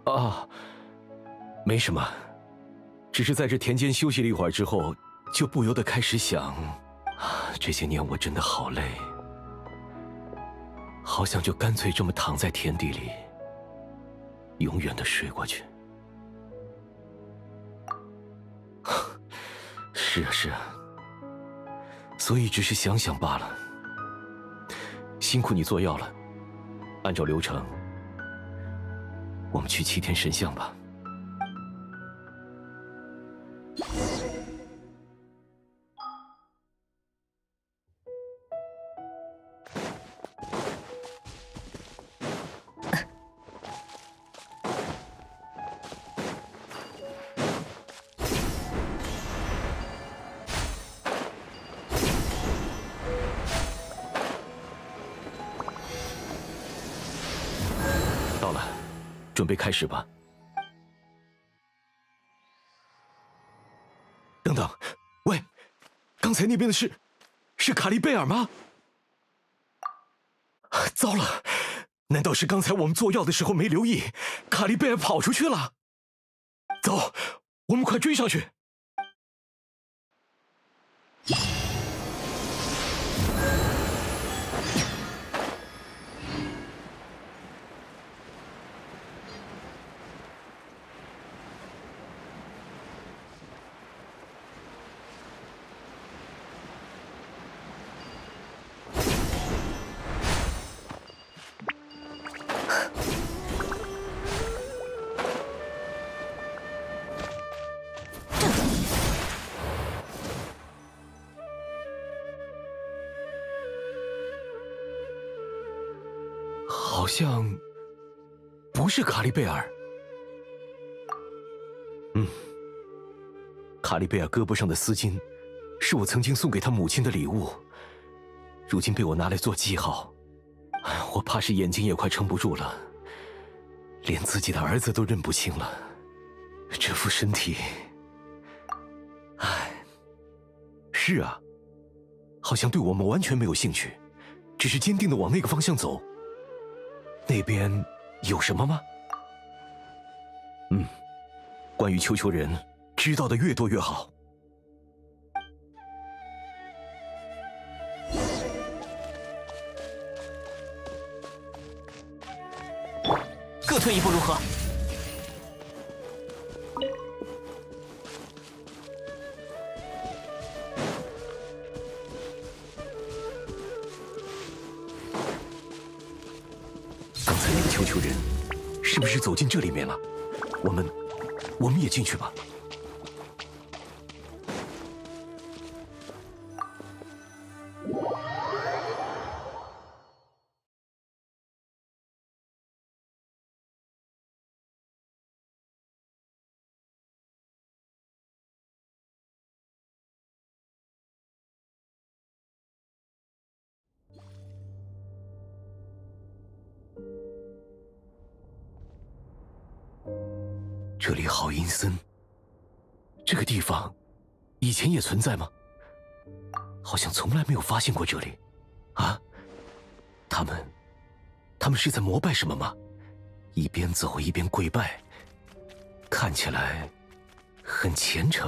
啊，没什么，只是在这田间休息了一会儿之后，就不由得开始想，这些年我真的好累，好想就干脆这么躺在田地里，永远的睡过去。是啊，是啊，所以只是想想罢了。辛苦你做药了，按照流程，我们去齐天神像吧。到了，准备开始吧。等等，喂，刚才那边的是卡利贝尔吗？糟了，难道是刚才我们做药的时候没留意，卡利贝尔跑出去了？走，我们快追上去！好像不是卡利贝尔。卡利贝尔胳膊上的丝巾，是我曾经送给他母亲的礼物，如今被我拿来做记号。我怕是眼睛也快撑不住了，连自己的儿子都认不清了。这副身体，是啊，好像对我们完全没有兴趣，只是坚定地往那个方向走。那边有什么吗？关于丘丘人，知道的越多越好。 各退一步如何？ 刚才那个丘丘人，是不是走进这里面了？我们也进去吧。这里好阴森，这个地方以前也存在吗？好像从来没有发现过这里。啊，他们是在膜拜什么吗？一边走一边跪拜，看起来很虔诚。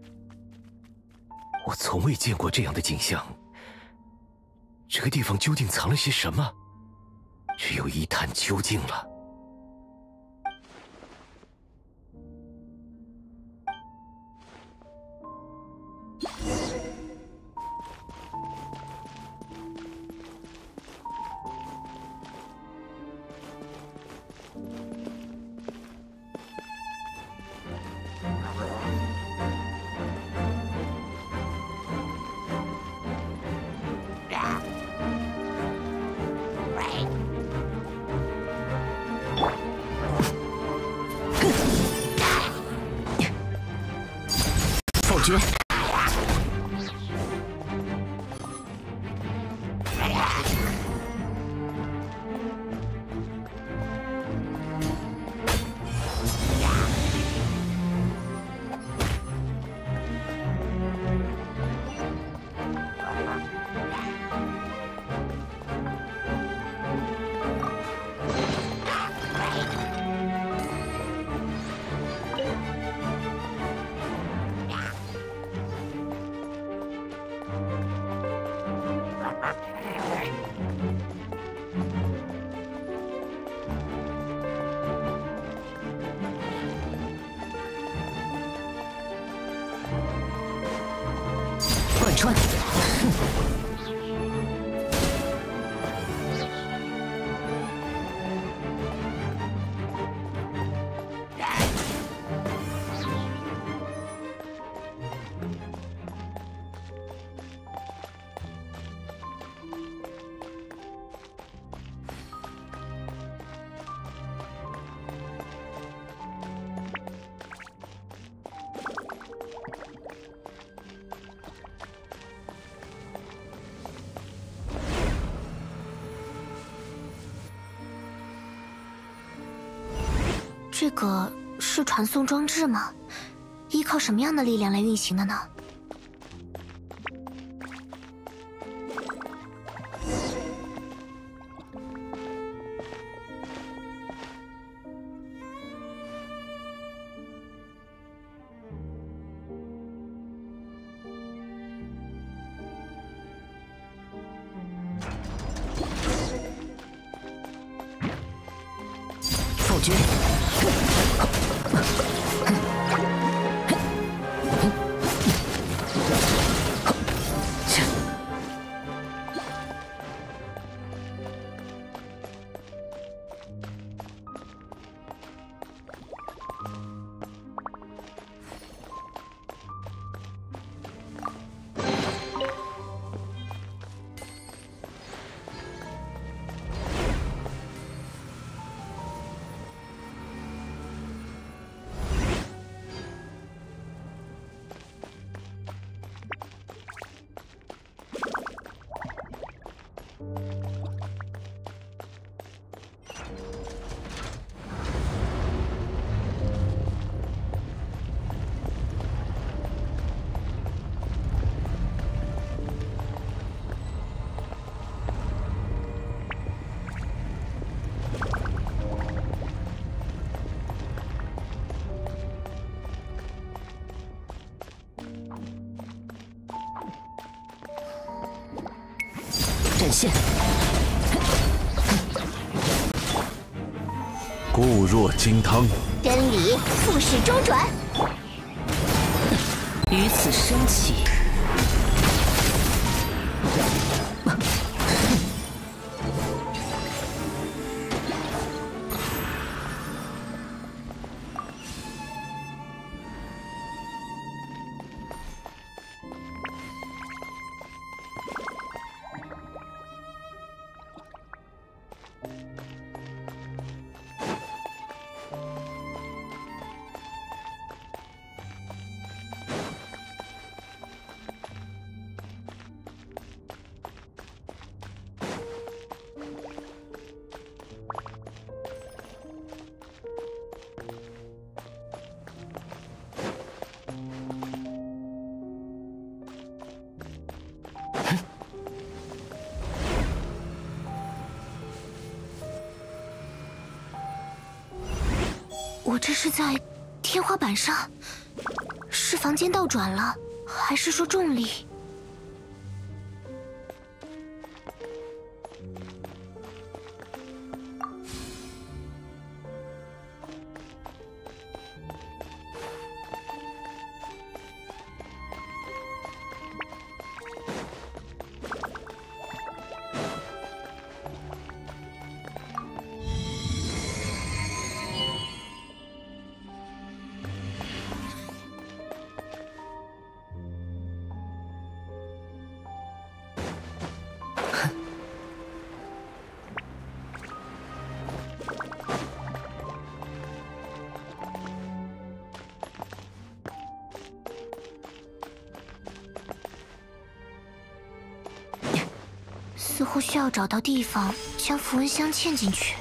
我从未见过这样的景象。这个地方究竟藏了些什么？只有一探究竟了。 穿。 这个是传送装置吗？依靠什么样的力量来运行的呢？ 否决。展现。 固若金汤， 真理复始周转。 于此升起。 我这是在天花板上？是房间倒转了，还是说重力？似乎需要找到地方将符文箱嵌进去。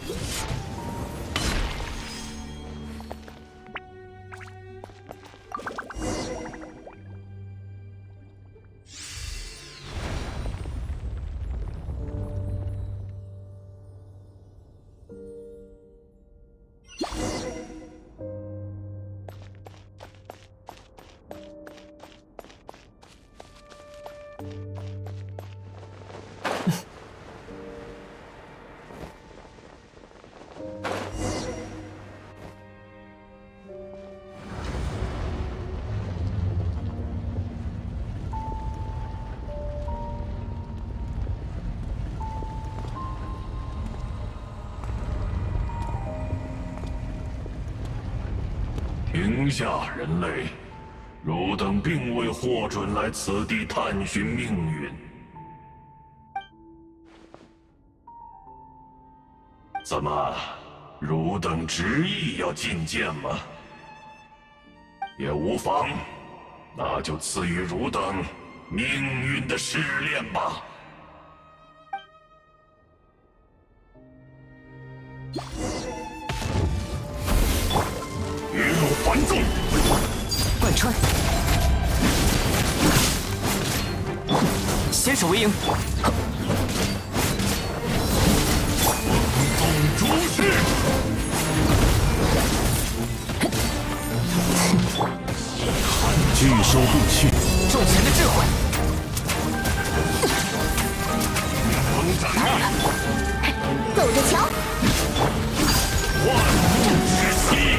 停下，人类！汝等并未获准来此地探寻命运。怎么，汝等执意要觐见吗？也无妨，那就赐予汝等命运的试炼吧。雨露繁纵， 贯穿，先手为营。 动诸事， 拒收不去。 众神的智慧， 打扰了， 走着瞧。 万物之息。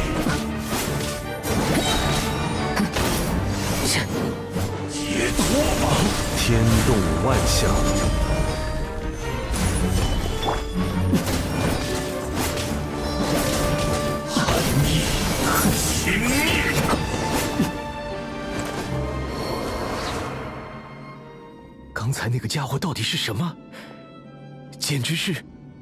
解脱吧！ 天动万象， 寒意轻灭。 刚才那个家伙到底是什么？简直是……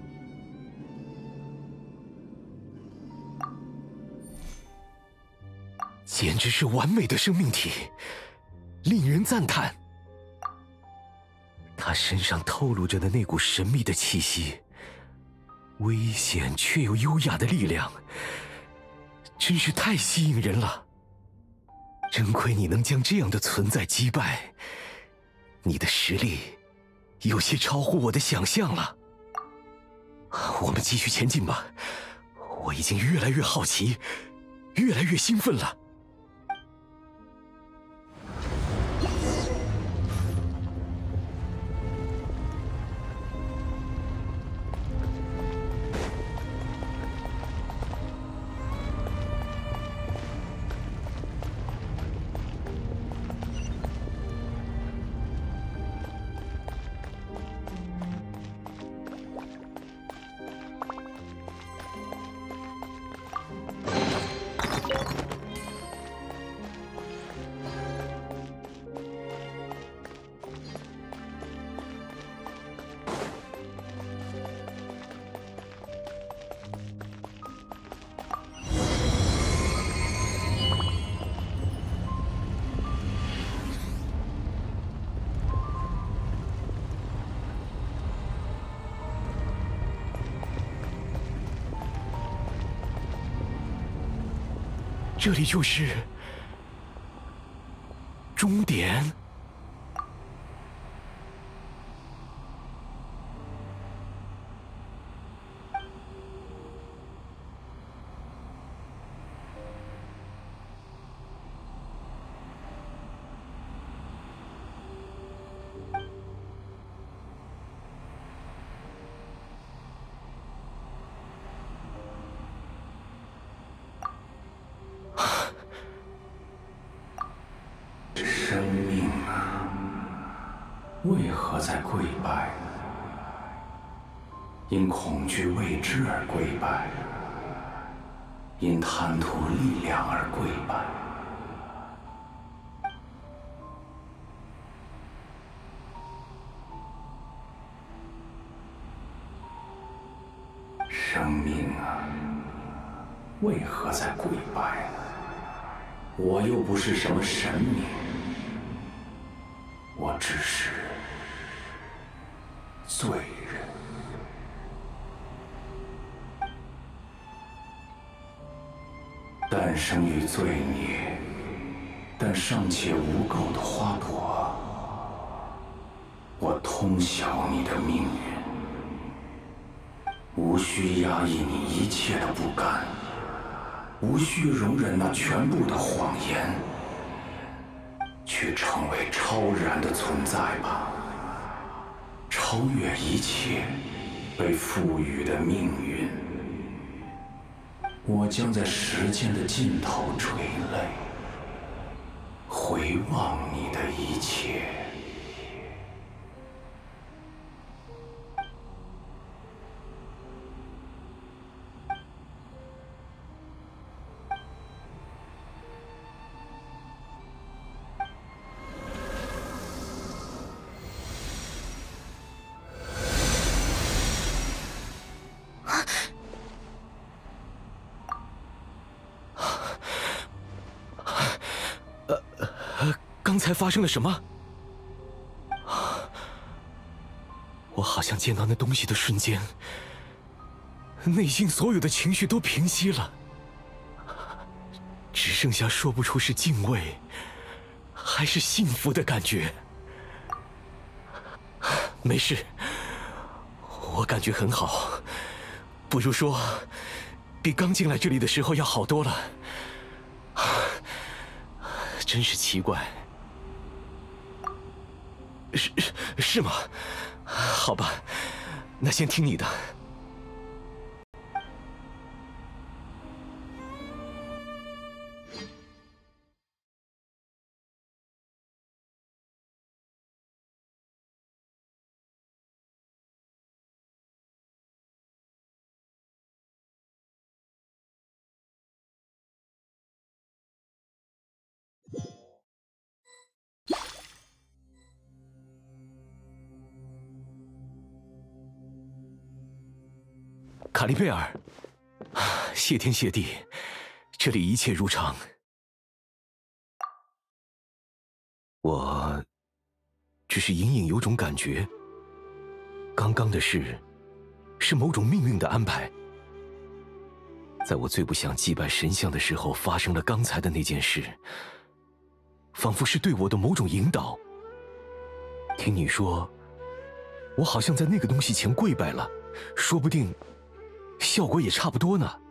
简直是完美的生命体，令人赞叹。他身上透露着的那股神秘的气息，危险却又优雅的力量，真是太吸引人了。真亏你能将这样的存在击败，你的实力有些超乎我的想象了。我们继续前进吧，我已经越来越好奇，越来越兴奋了。这里就是终点。 生命啊，为何在跪拜？因恐惧未知而跪拜，因贪图力量而跪拜。生命啊，为何在跪拜？我又不是什么神明，我只是罪人。 诞生于罪孽，但尚且无垢的花朵，我通晓你的命运，无需压抑你一切的不甘，无需容忍那全部的谎言，去成为超然的存在吧，超越一切被赋予的命运。我将在时间的尽头垂泪，回望你的一切。 刚才发生了什么？我好像见到那东西的瞬间，内心所有的情绪都平息了，只剩下说不出是敬畏还是幸福的感觉。没事，我感觉很好，不如说，比刚进来这里的时候要好多了。真是奇怪。是吗？好吧，那先听你的。卡利贝尔，谢天谢地，这里一切如常。我只是隐隐有种感觉，刚刚的事是某种命运的安排。在我最不想祭拜神像的时候，发生了刚才的那件事，仿佛是对我的某种引导。听你说，我好像在那个东西前跪拜了，说不定效果也差不多呢。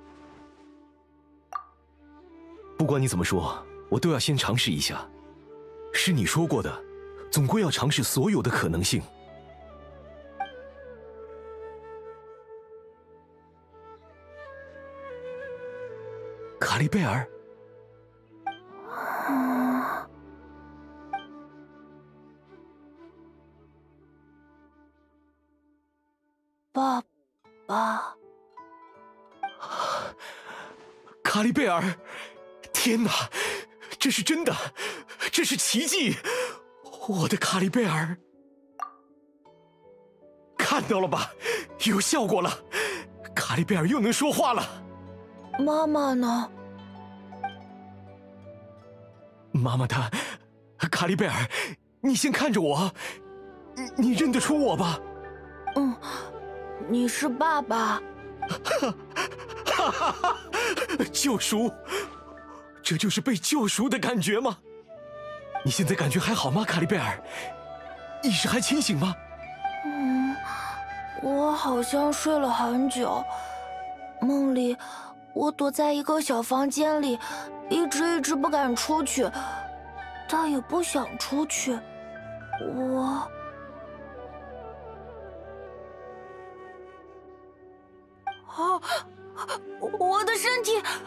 不管你怎么说，我都要先尝试一下。是你说过的，总归要尝试所有的可能性。卡利贝尔， 爸爸。 卡利贝尔，天哪，这是真的，这是奇迹！我的卡利贝尔，看到了吧，有效果了，卡利贝尔又能说话了。 妈妈呢？ 妈妈她，卡利贝尔，你先看着我，你认得出我吧？ 嗯，你是爸爸。 哈哈哈！救赎，这就是被救赎的感觉吗？你现在感觉还好吗，卡利贝尔？意识还清醒吗？ 我好像睡了很久，梦里我躲在一个小房间里，一直不敢出去，但也不想出去。我的身体